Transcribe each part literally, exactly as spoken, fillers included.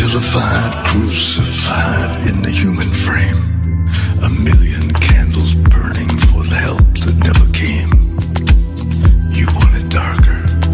vilified, crucified in the human frame. A million candles burning for the help that never came. You want it darker.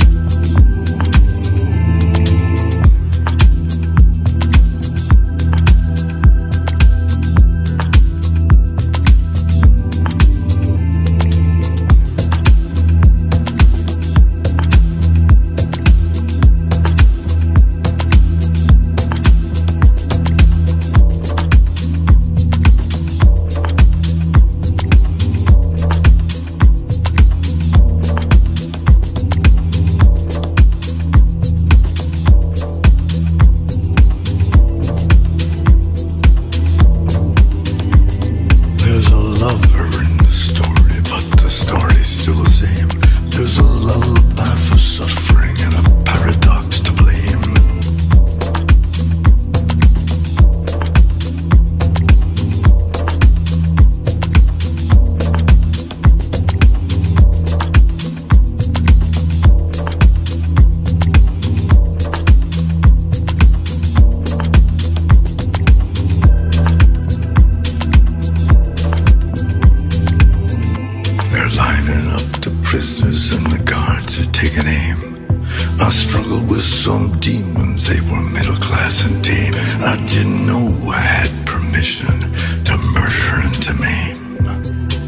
Lining up the prisoners and the guards are taking aim. I struggled with some demons, they were middle class and tame. I didn't know I had permission to murder and to maim.